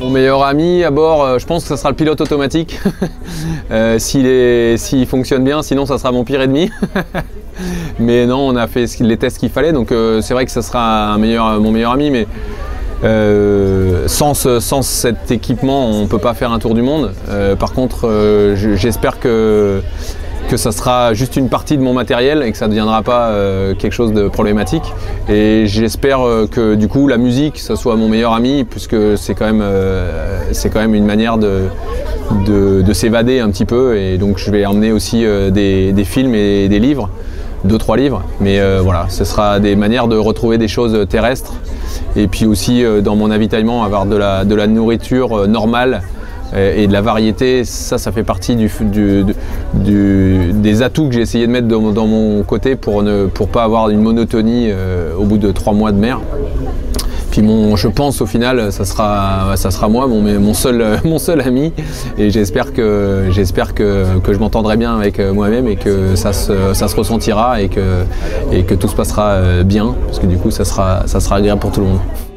Mon meilleur ami à bord, je pense que ça sera le pilote automatique. S'il fonctionne bien, sinon ça sera mon pire ennemi. Mais non, on a fait les tests qu'il fallait, donc c'est vrai que ça sera mon meilleur ami, mais sans cet équipement, on ne peut pas faire un tour du monde. Par contre, j'espère que ça sera juste une partie de mon matériel et que ça ne deviendra pas quelque chose de problématique. Et j'espère que du coup la musique, ça soit mon meilleur ami, puisque c'est quand même une manière de s'évader un petit peu. Et donc je vais emmener aussi des films et des livres, 2-3 livres. Mais voilà, ce sera des manières de retrouver des choses terrestres. Et puis aussi dans mon avitaillement, avoir de la nourriture normale et de la variété. Ça fait partie des atouts que j'ai essayé de mettre dans mon côté pour pas avoir une monotonie au bout de 3 mois de mer. Puis je pense au final ça sera moi, mon seul ami, et j'espère que je m'entendrai bien avec moi-même et que ça se ressentira et que tout se passera bien, parce que du coup ça sera agréable pour tout le monde.